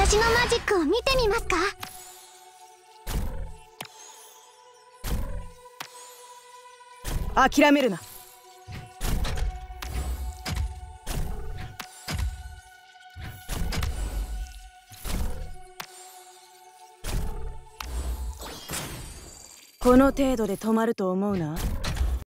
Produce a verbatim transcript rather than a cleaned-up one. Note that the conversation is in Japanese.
私のマジックを見てみますか？ 諦めるな。この程度で止まると思うな。